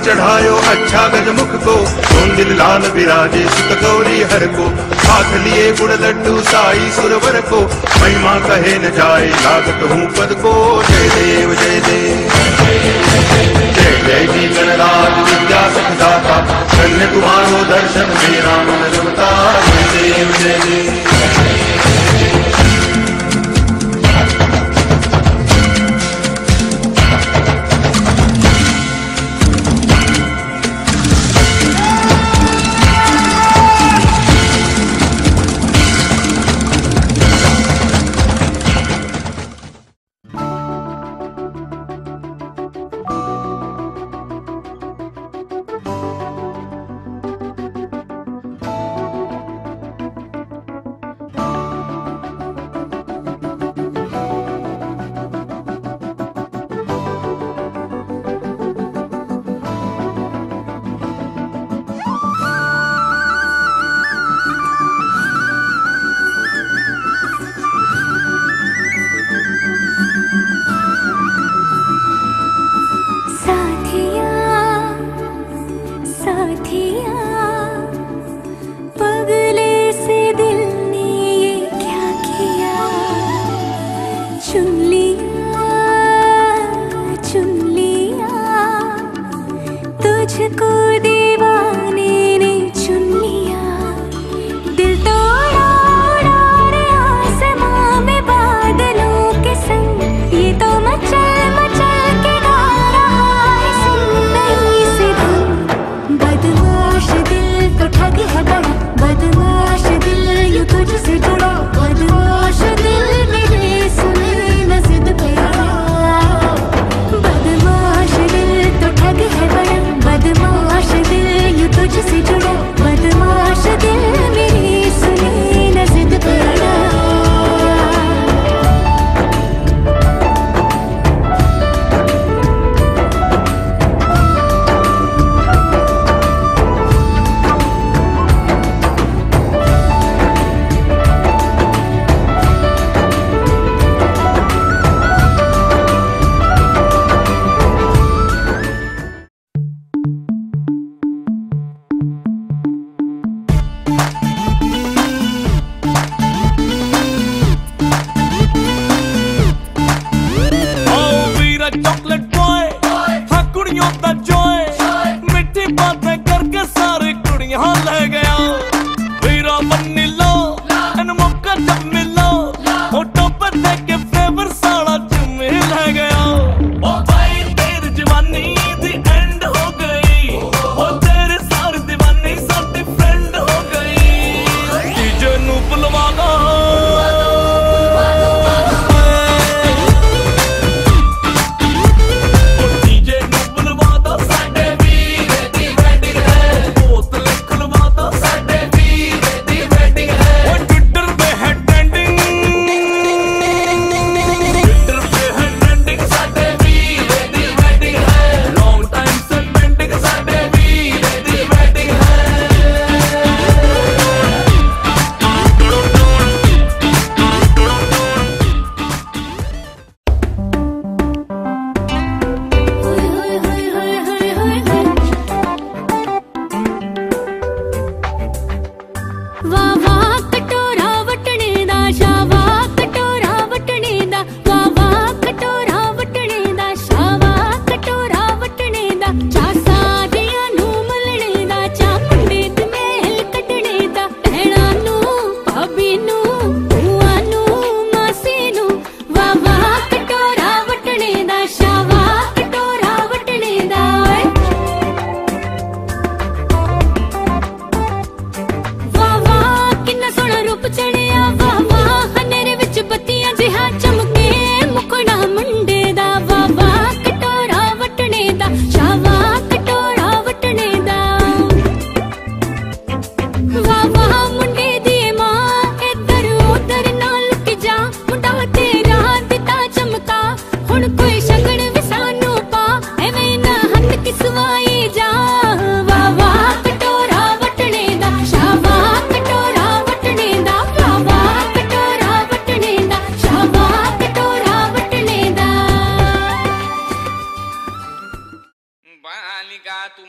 चढ़ायो अच्छा गजमुख को, सोन दिल लाल विराजे सुत गौरी हर को। हाथ लिए गुड़ लड्डू साई सुरवर को, महिमा कहे न जाए लागत हूँ पद को। जय देव जय देव जय जय जी गणराज विद्या सखदाता, धन्य तुम्हारो दर्शन मेरा मन रमता। जय देव जय देव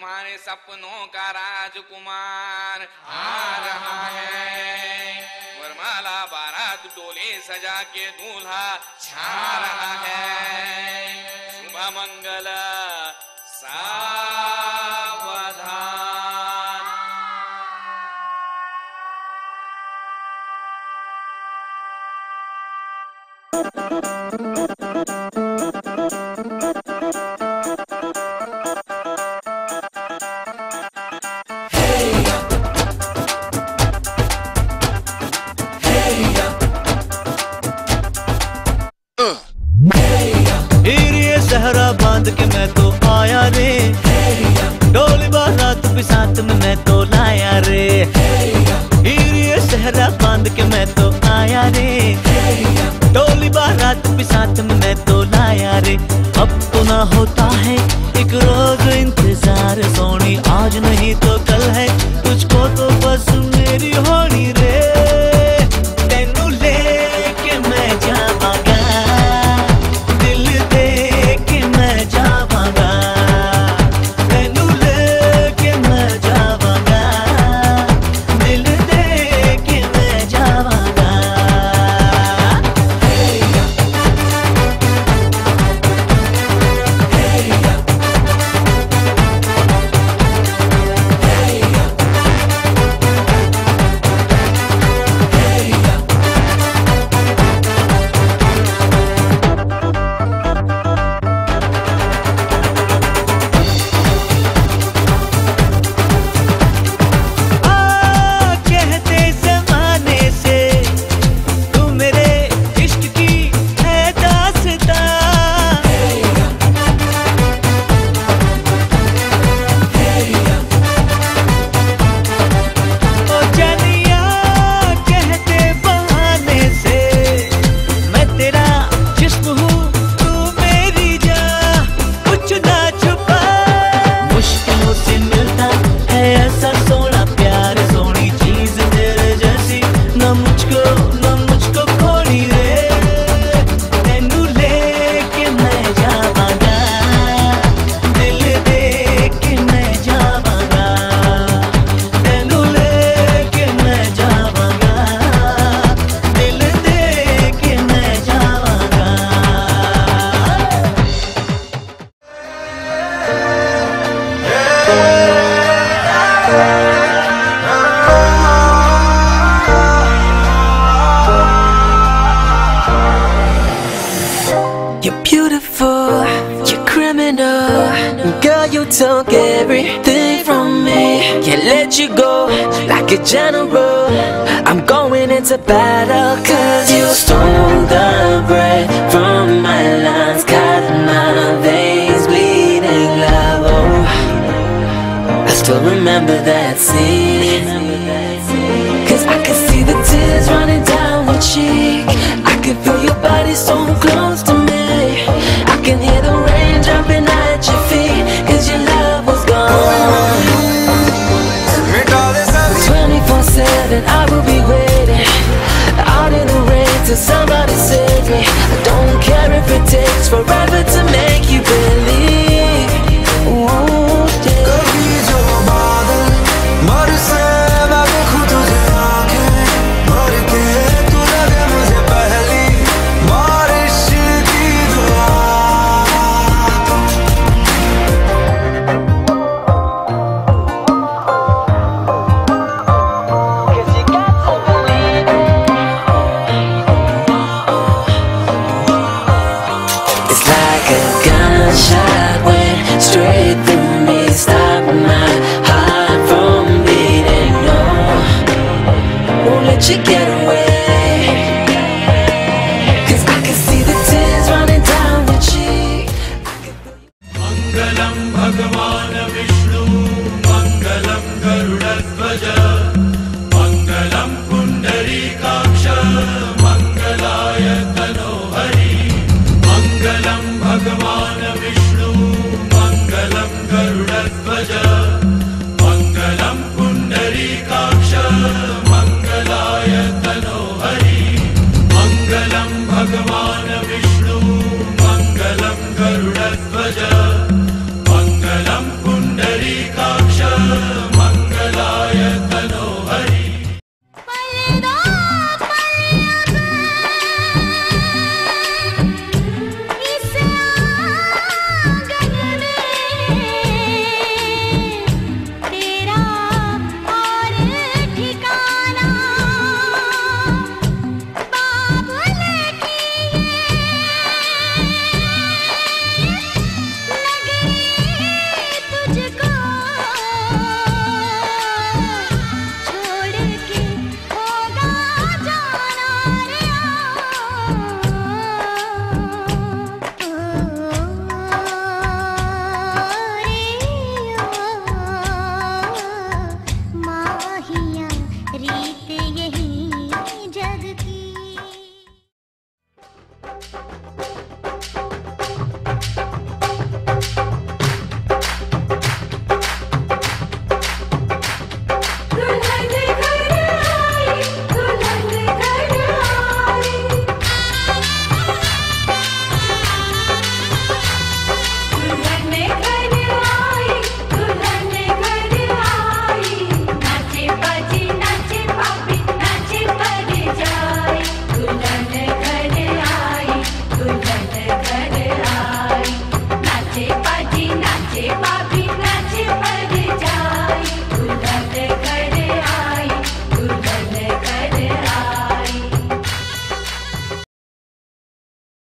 तुम्हारे सपनों का राजकुमार आ रहा है। वरमाला बारात डोले सजा के दूल्हा छा रहा है। शुभ मंगल सावधान। सहरा बांध के मैं तो आया रे, डोली बारात भी साथ में मैं तो लाया रे। हीरे सहरा बांध के मैं तो आया रे, डोली बारात भी साथ में मैं तो लाया रे। अब तो ना होता है एक रोज इंतजार सोनी, आज नहीं तो कल है तुझको तो बस मेरी होनी रे। तेनू लेके मैं जावांगा, You're beautiful, you're criminal. Girl, you took everything from me. Can't let you go like a general. I'm going into battle, cause you stole the breath from my lungs, cut my veins bleeding love. Oh, I still remember that scene, cause I can see the tears running down your cheek. I can feel your body so close to me. I can hear the rain jumping at your feet, cause your love was gone. 24/7 I will be waiting out in the rain till somebody saves me. I don't care if it takes forever to make you believe. Ooh, yeah. कभी जो बादल बरसे मैं देखूं तुझे आंखें भर के, तू लगे मुझे पहली बारिश की दुआ। It's like a gunshot went straight through me, stopped my heart from beating. No, won't let you get